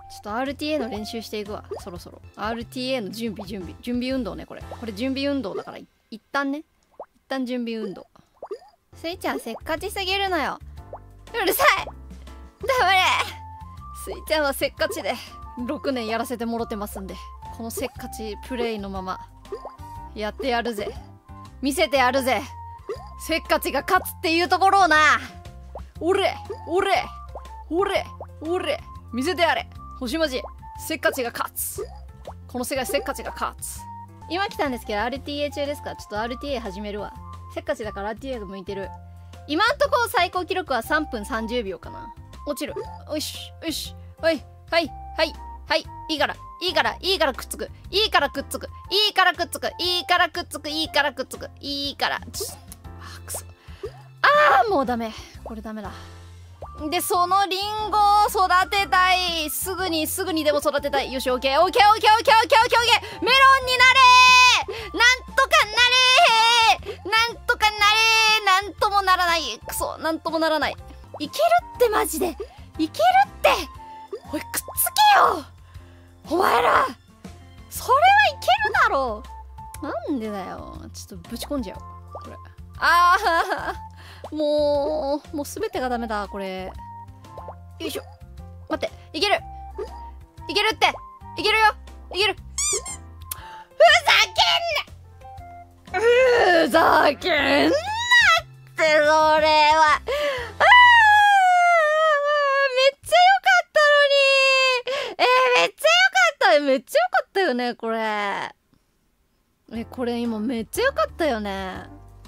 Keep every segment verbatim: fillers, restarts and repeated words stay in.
ちょっと アールティーエー の練習していくわ、そろそろ。アールティーエー の準備、準備。準備運動ね、これ。これ準備運動だから、一旦ね。一旦準備運動。スイちゃんせっかちすぎるのよ。うるさい黙れ。スイちゃんはせっかちでろくねんやらせてもろてますんで、このせっかちプレイのままやってやるぜ。見せてやるぜ。せっかちが勝つっていうところをな。俺俺俺俺見せてやれ。星マジせっかちが勝つ。この世界せっかちが勝つ。今来たんですけど アールティーエー 中ですから、ちょっと アールティーエー 始めるわ。せっかちだから アールティーエー が向いてる。今んとこ最高記録はさんぷんさんじゅうびょうかな。落ちる。よしよし。はいはいはいはいいいからいいからいいからくっつくいいからくっつくいいからくっつくいいからくっつくいいからくっつくいいからちょあくそあーもうダメ。これダメだ。でそのリンゴを育てたい。すぐにすぐにでも育てたい。よしオッケーオッケーオッケーオッケーオッケーオッケーオッケー。メロンになれー。なんとかなれー。なんとかなれー。なんともならない。くそなんともならない。いけるってマジでいけるって。おいくっつけよお前ら。それはいけるだろう。なんでだよ。ちょっとぶち込んじゃおうこれ。ああもうもう全てがダメだこれ。よいしょ待っていけるいけるっていけるよいける。ふざけんなふざけんなってそれは。めっちゃ良かったよねこれ。えこれ今めっちゃ良かったよね。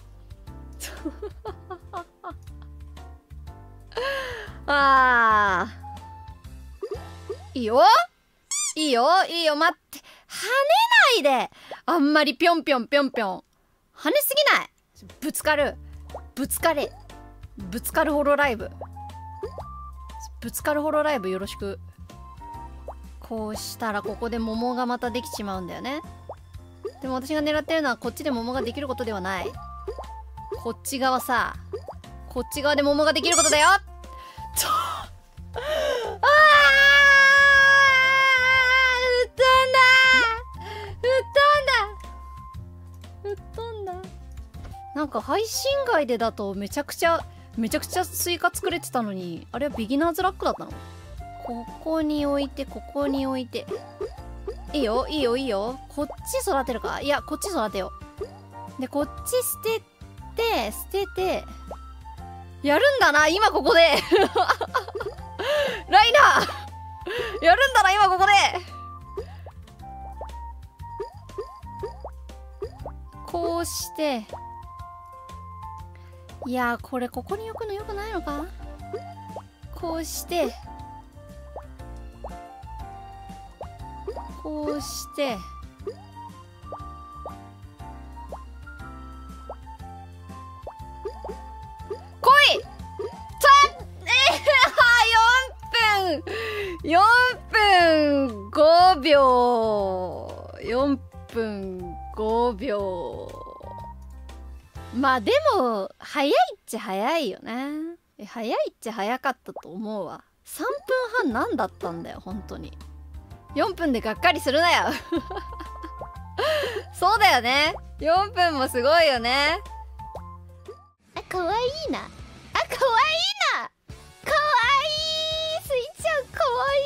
あーいいよいいよいいよ待って跳ねないで。あんまりぴょんぴょんぴょんぴょん跳ねすぎない。ぶつかるぶつかれぶつかるホロライブぶつかるホロライブよろしく。こうしたらここで桃がまたできちまうんだよね。でも私が狙ってるのはこっちで桃ができることではない。こっち側さこっち側で桃ができることだよ。ちょあー吹っ飛んだ吹っ飛んだ吹っ飛んだ。なんか配信外でだとめちゃくちゃめちゃくちゃスイカ作れてたのに、あれはビギナーズラックだったの。ここに置いてここに置いていいよいいよいいよ。こっち育てるか。いやこっち育てよう。でこっち捨てて捨ててやるんだな今ここでライナーやるんだな今ここで。こうしていやーこれここに置くのよくないのか。こうしてこうして来いさえー、よんぷんよんぷんごびょうよんぷんごびょう。まあでも早いっちゃ早いよね。え早いっちゃ早かったと思うわ。さんぷんはんなんだったんだよ本当に。よんぷんでがっかりするなよそうだよねよんぷんもすごいよね。あかわいいなあかわいいなかわいいスイちゃんかわい